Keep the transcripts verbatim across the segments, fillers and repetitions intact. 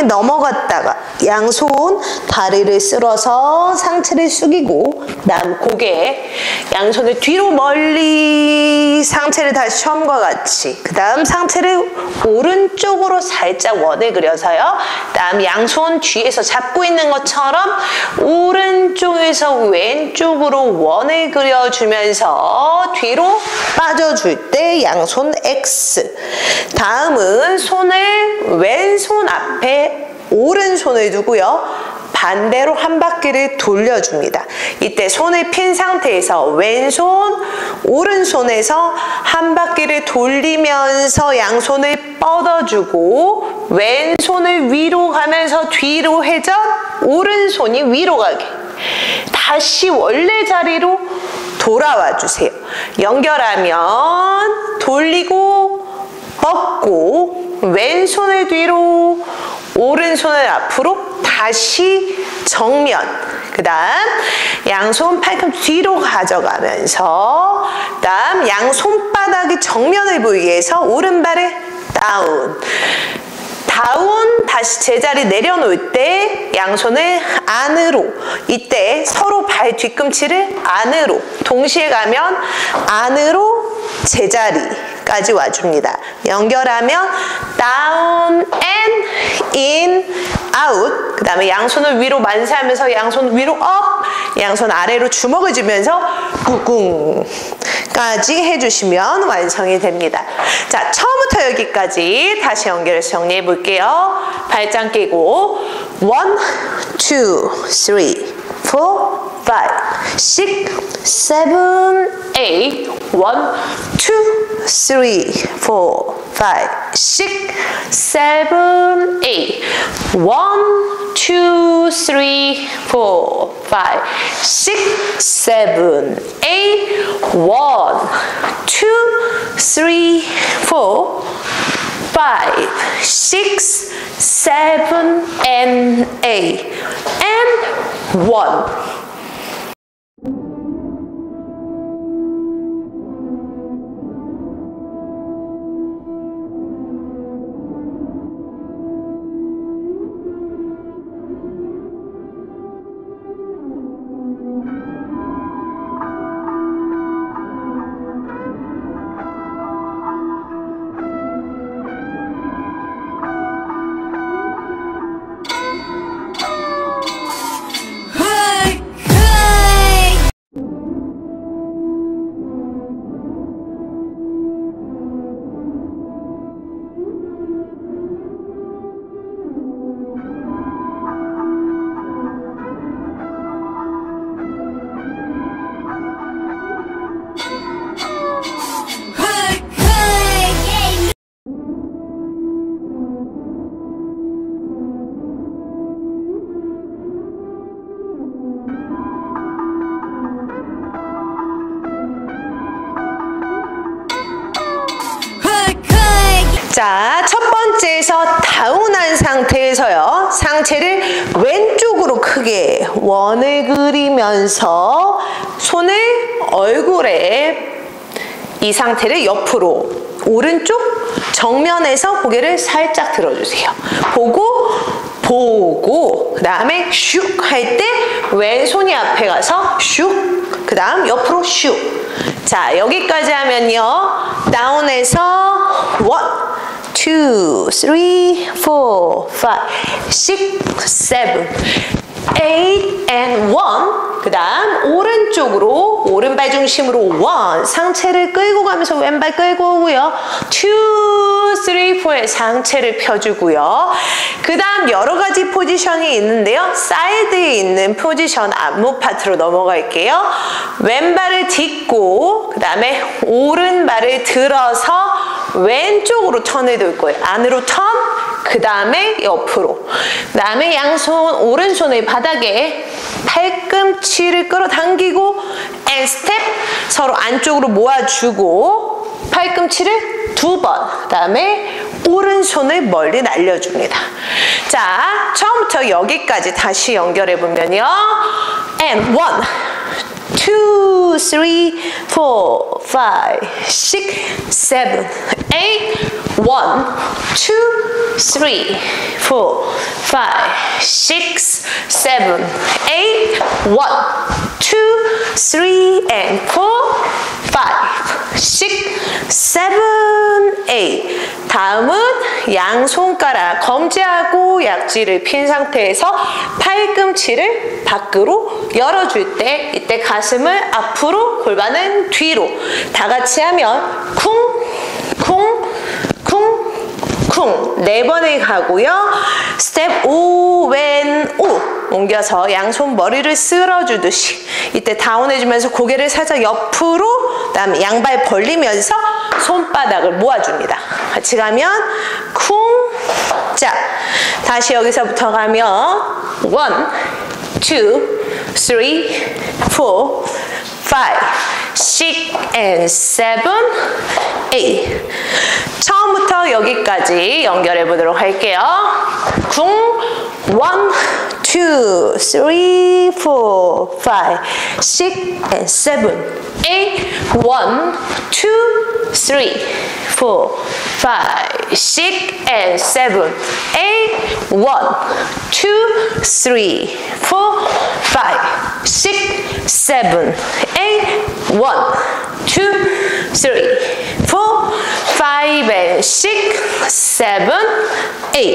중앙에 넘어갔다가 양손 다리를 쓸어서 상체를 숙이고 그다음 고개 양손을 뒤로 멀리 상체를 다시 처음과 같이 그 다음 상체를 오른쪽으로 살짝 원을 그려서요. 그다음 양손 뒤에서 잡고 있는 것처럼 오른쪽에서 왼쪽으로 원을 그려주면서 뒤로 빠져줄 때 양손 X. 다음은 손을 왼손 앞에 오른손을 두고요. 반대로 한 바퀴를 돌려줍니다. 이때 손을 핀 상태에서 왼손, 오른손에서 한 바퀴를 돌리면서 양손을 뻗어주고 왼손을 위로 가면서 뒤로 회전, 오른손이 위로 가게. 다시 원래 자리로 돌아와 주세요. 연결하면 돌리고 뻗고 왼손을 뒤로 오른손을 앞으로 다시 정면 그 다음 양손 팔꿈치 뒤로 가져가면서 그 다음 양손바닥이 정면을 보이게 해서 오른발을 다운 다운 다시 제자리 내려놓을 때 양손을 안으로 이때 서로 발 뒤꿈치를 안으로 동시에 가면 안으로 제자리까지 와줍니다. 연결하면 다운 앤 인 아웃 그 다음에 양손을 위로 만세하면서 양손 위로 업 양손 아래로 주먹을 주면서 꾹꾹까지 해주시면 완성이 됩니다. 자, 처음부터 여기까지 다시 연결해서 정리해 볼게요. 발짱 끼고 one, two, three, four, five, six, seven, eight one, two, three, four, five, six, seven, eight one, two, three, four, five, six, seven, eight one, two, three, four, five, six, seven, and eight and one. 자, 첫 번째에서 다운한 상태에서요. 상체를 왼쪽으로 크게 원을 그리면서 손을 얼굴에 이 상태를 옆으로 오른쪽 정면에서 고개를 살짝 들어주세요. 보고 보고 그 다음에 슉 할 때 왼손이 앞에 가서 슉 그 다음 옆으로 슉. 자, 여기까지 하면요. 다운해서 원 two, three, four, five, six, seven, eight, and one. 그 다음 오른쪽으로 오른발 중심으로 one 상체를 끌고 가면서 왼발 끌고 오고요. two, three, four에 상체를 펴주고요. 그 다음 여러 가지 포지션이 있는데요. 사이드에 있는 포지션 안무 파트로 넘어갈게요. 왼발을 딛고 그 다음에 오른발을 들어서 왼쪽으로 턴을 돌 거예요. 안으로 턴, 그 다음에 옆으로. 그 다음에 양손, 오른손을 바닥에 팔꿈치를 끌어당기고 and 스텝 서로 안쪽으로 모아주고 팔꿈치를 두 번, 그 다음에 오른손을 멀리 날려줍니다. 자, 처음부터 여기까지 다시 연결해 보면요. and one, two, three, four, five, six, seven, eight, one, two, three, four, five, six, seven, eight, one, two, three, and four, five, six, seven, eight. 다음은 양손가락 검지하고 약지를 핀 상태에서 팔꿈치를 밖으로 열어줄 때 이때 가슴을 앞으로 골반은 뒤로 다 같이 하면 쿵, 쿵, 쿵, 쿵 네 번을 가고요. 스텝 오, 왼, 오 옮겨서 양손 머리를 쓸어주듯이 이때 다운해주면서 고개를 살짝 옆으로 그다음에 양발 벌리면서 손바닥을 모아줍니다. 같이 가면 쿵. 자, 다시 여기서부터 가면 one, two, three, four, five, six, and seven, eight. 처음부터 여기까지 연결해 보도록 할게요. 쿵, one, two, three, four, five, six, and seven, eight, one, two, three, four, five, six, and seven, eight, one, two, three, four, five, six, seven, eight, one, two, three, four, five, and six, seven, eight.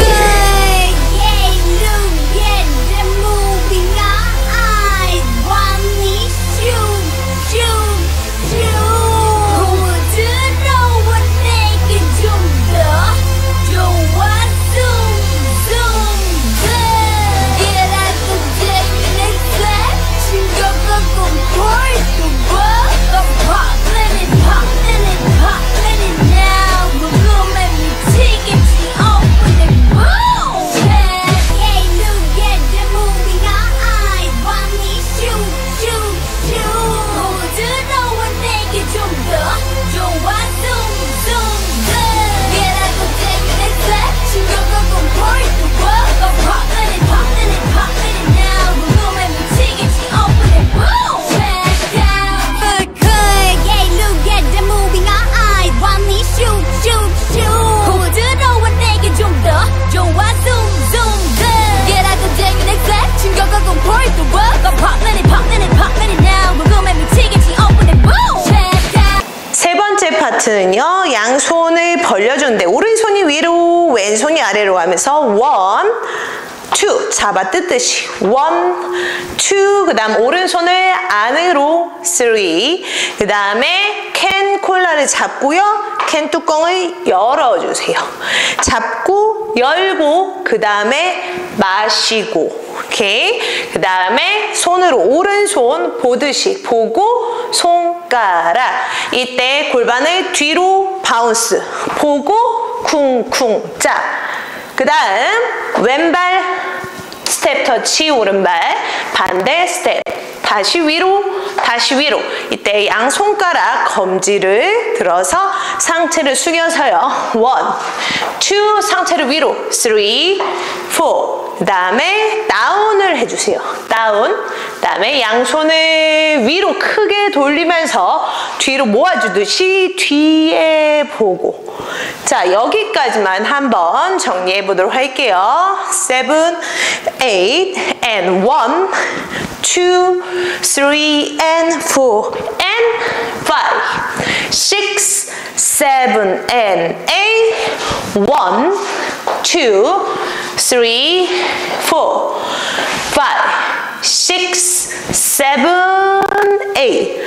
파트는요, 양손을 벌려주는데 오른손이 위로 왼손이 아래로 가면서 one, two 잡아 뜯듯이 one, two 그 다음 오른손을 안으로 three 그 다음에 캔 콜라를 잡고요, 캔 뚜껑을 열어주세요. 잡고 열고 그 다음에 마시고 오케이. 그 다음에 손으로 오른손 보듯이 보고 손가락 이때 골반을 뒤로 바운스 보고 쿵쿵. 자, 그 다음 왼발 스텝 터치 오른발 반대 스텝 다시 위로 다시 위로 이때 양손가락 검지를 들어서 상체를 숙여서요. one, two 상체를 위로 three, four 그 다음에 다운을 해주세요. 다운 그 다음에 양손을 위로 크게 돌리면서 뒤로 모아주듯이 뒤에 보고. 자, 여기까지만 한번 정리해 보도록 할게요. seven, eight, and one, two, three, and four, and five, six, seven, and eight, one, two, three, four, five, six, seven, eight.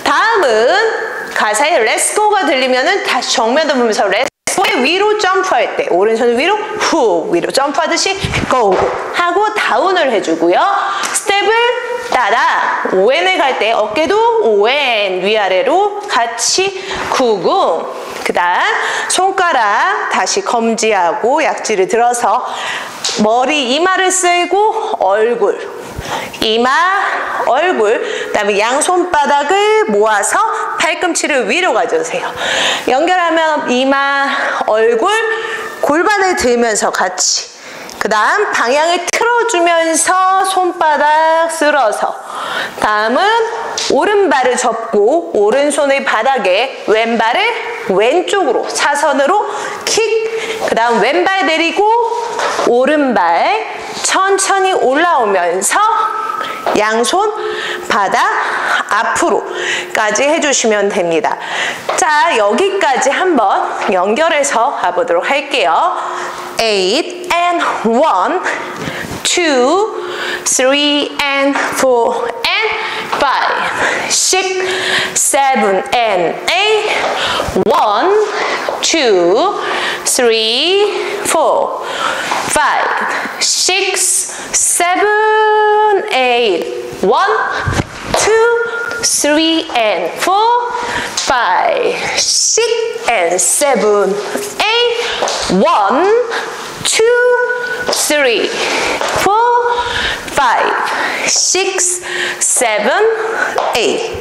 다음은 가사에 Let's Go가 들리면은 다시 정면을 보면서 Let's Go의 위로 점프할 때 오른손을 위로 후 위로 점프하듯이 Go 하고 다운을 해주고요. 스텝을 따라 오엔을 갈 때 어깨도 오엔 위아래로 같이 구궁. 그 다음 손가락 다시 검지하고 약지를 들어서 머리 이마를 쓸고 얼굴 이마 얼굴 그 다음에 양손바닥을 모아서 팔꿈치를 위로 가져오세요. 연결하면 이마 얼굴 골반을 들면서 같이 그 다음 방향을 틀어주면서 손바닥 쓸어서 다음은 오른발을 접고 오른손을 바닥에 왼발을 왼쪽으로 사선으로 킥 그 다음 왼발 내리고 오른발 천천히 올라오면서 양손 바닥 앞으로까지 해주시면 됩니다. 자, 여기까지 한번 연결해서 가보도록 할게요. eight and one, two, three and four and five, six, seven and eight, one, two, three, four, five, six, seven, eight, one, two, three and four, five, six and seven, eight, one, two, three, four, five, six, seven, eight.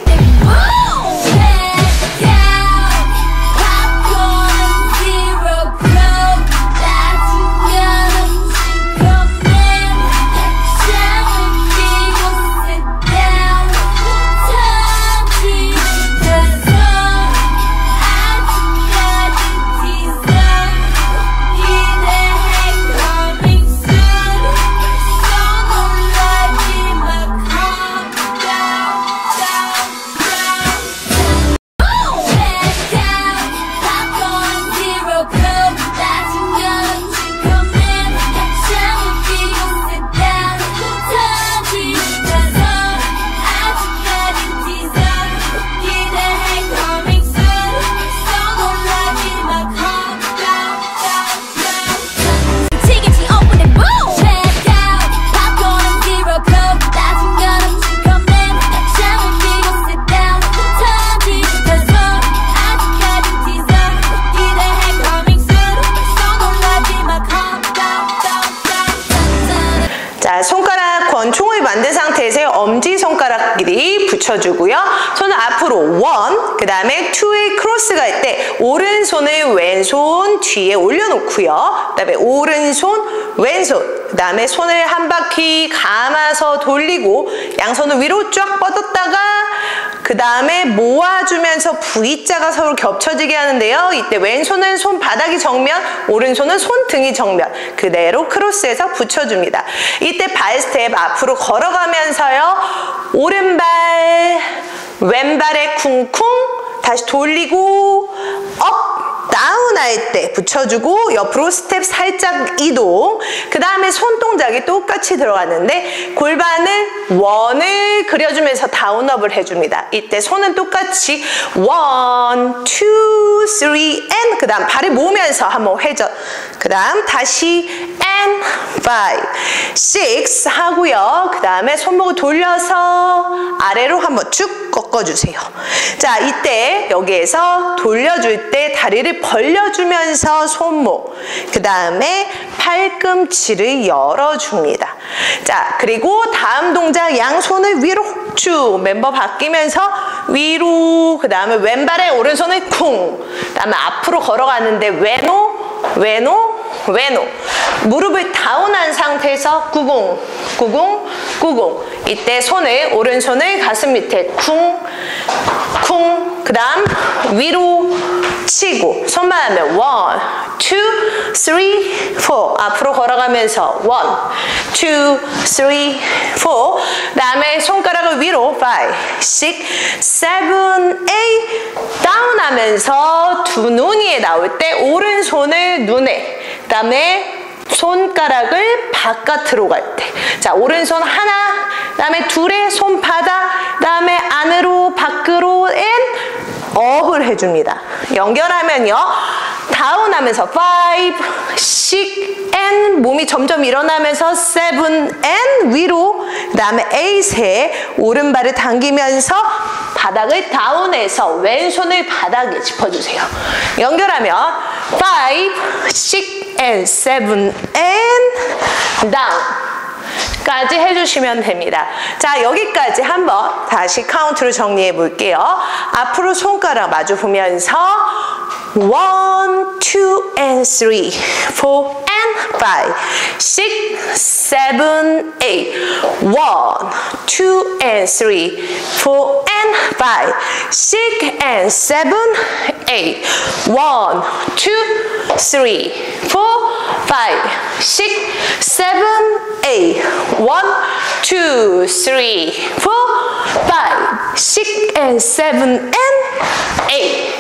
손가락 권총을 만든 상태에서 엄지손가락끼리 붙여주고요. 손을 앞으로 원, 그 다음에 투의 크로스가 할 때 오른손을 왼손 뒤에 올려놓고요. 그 다음에 오른손, 왼손, 그 다음에 손을 한 바퀴 감아서 돌리고 양손을 위로 쫙 뻗었다가 그 다음에 모아주면서 V자가 서로 겹쳐지게 하는데요. 이때 왼손은 손바닥이 정면, 오른손은 손등이 정면. 그대로 크로스해서 붙여줍니다. 이때 발 스텝 앞으로 걸어가면서요. 오른발, 왼발에 쿵쿵, 다시 돌리고 업, 다운 할 때 붙여주고 옆으로 스텝 살짝 이동. 그 다음에 손 동작이 똑같이 들어가는데 골반을 원을 그려주면서 다운업을 해줍니다. 이때 손은 똑같이 one, two, three, and 그 다음 발을 모으면서 한번 회전. 그 다음 다시 and five, six 하고요. 그 다음에 손목을 돌려서 아래로 한번 쭉 꺾어주세요. 자, 이때 여기에서 돌려줄 때 다리를 벌려주면서 손목, 그 다음에 팔꿈치를 열어줍니다. 자, 그리고 다음 동작 양손을 위로 쭉 멤버 바뀌면서 위로, 그 다음에 왼발에 오른손을 쿵, 그 다음에 앞으로 걸어가는데 왼오, 왼오, 왼오. 무릎을 다운한 상태에서 구공, 구공, 구공. 이때 손을, 오른손을 가슴 밑에 쿵, 쿵. 그 다음 위로 치고 손만 하면 one, two, three, four. 앞으로 걸어가면서 one, two, three, four. 그 다음에 손가락을 위로 five, six, seven, eight. 다운하면서 두 눈 위에 나올 때 오른손을 눈에, 그 다음에 손가락을 바깥으로 갈 때. 자, 오른손 하나, 그 다음에 둘의 손바닥, 그 다음에 안으로, 밖으로, 앤 업을 해줍니다. 연결하면요. 다운하면서 five, six, and 몸이 점점 일어나면서 seven, and 위로, 그 다음에 eight에 오른발을 당기면서 바닥을 다운해서 왼손을 바닥에 짚어주세요. 연결하면 five, six, and seven, and down 까지 해주시면 됩니다. 자, 여기까지 한번 다시 카운트로 정리해 볼게요. 앞으로 손가락 마주 보면서 one, two, and three, four, and five, six, seven, eight, one, two, and three, four, and five, six, and seven, eight, one, two, three, four, five, six, seven, eight. A. one, two, three, four, five, six, and seven, and eight.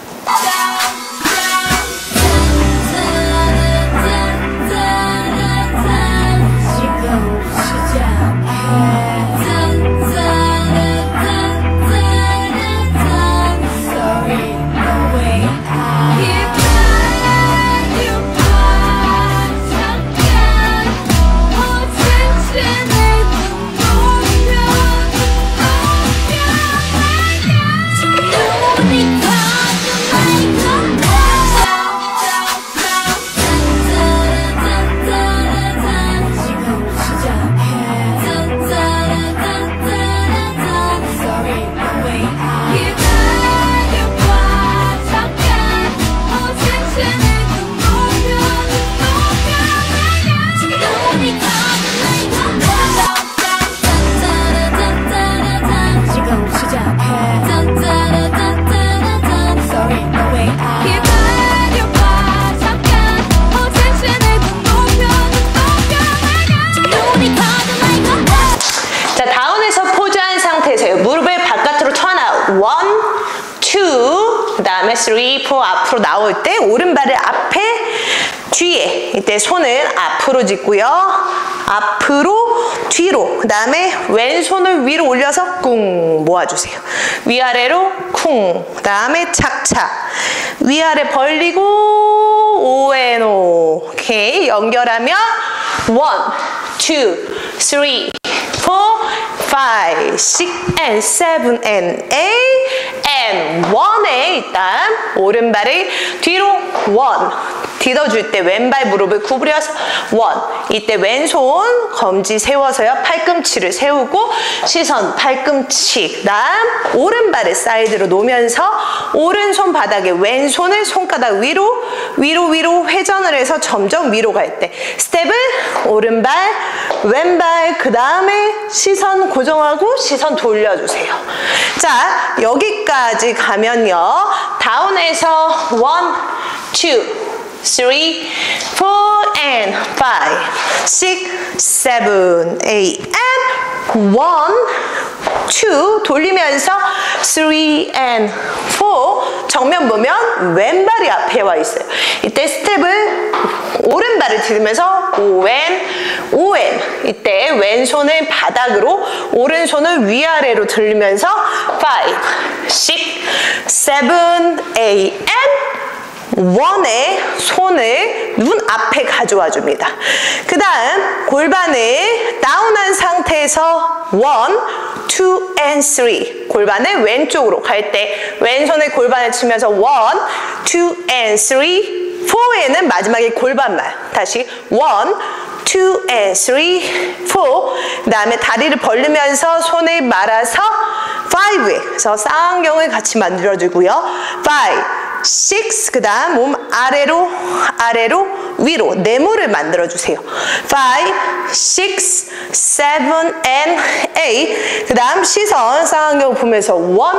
one, two, 그 다음에 three, four 앞으로 나올 때 오른발을 앞에 뒤에 이때 손을 앞으로 짚고요. 앞으로 뒤로 그 다음에 왼손을 위로 올려서 꿍 모아주세요. 위아래로 쿵 그 다음에 착착 위아래 벌리고 오 앤 오 오케이 연결하면 one, two, three, four, five, six, and seven, and eight, and one에 일단 오른발을 뒤로 one 디뎌줄 때 왼발 무릎을 구부려서 one 이때 왼손 검지 세워서요 팔꿈치를 세우고 시선 팔꿈치 그 다음 오른발을 사이드로 놓으면서 오른손 바닥에 왼손을 손가락 위로 위로 위로 회전을 해서 점점 위로 갈 때 스텝을 오른발 왼발 그 다음에 시선 고정하고 시선 돌려주세요. 자 여기까지 가면요 다운에서 one, two, three, four, and five, six, seven, eight, and one, two 돌리면서 three and four 정면 보면 왼발이 앞에 와 있어요. 이때 스텝을 오른발을 디디면서 오 앤 오 앤 이때 왼손을 바닥으로 오른손을 위아래로 들리면서 five, six, seven, eight, and 원에 손을 눈 앞에 가져와 줍니다. 그 다음 골반을 다운한 상태에서 one, two, and three 골반을 왼쪽으로 갈 때 왼손을 골반에 치면서 one, two, and three four에는 마지막에 골반만 다시 one, two, and three, four 그 다음에 다리를 벌리면서 손을 말아서 five에 그래서 쌍안경을 같이 만들어주고요. five, six 그 다음 몸 아래로 아래로 위로 네모를 만들어주세요. five, six, seven, and eight 그 다음 시선 쌍안경 보면서 one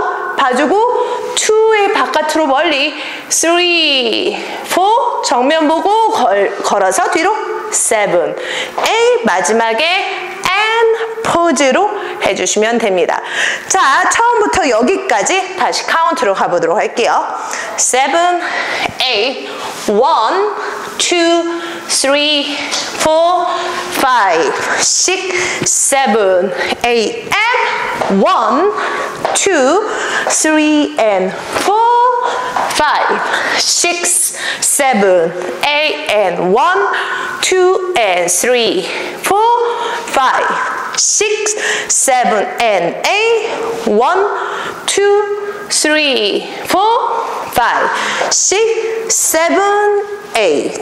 봐주고 two의 바깥으로 멀리 three, four 정면 보고 걸, 걸어서 뒤로 seven, eight 마지막에 and 포즈로 해주시면 됩니다. 자 처음부터 여기까지 다시 카운트로 가보도록 할게요. seven, eight, one, two, three, four, five, six, seven, eight, and one, two, three, and four, five, six, seven, eight, and one, two, and three, four, five, six, seven, and eight, one, two, three, four, five, six, seven, eight.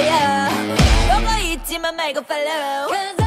거야 보고 있지만 말고 follow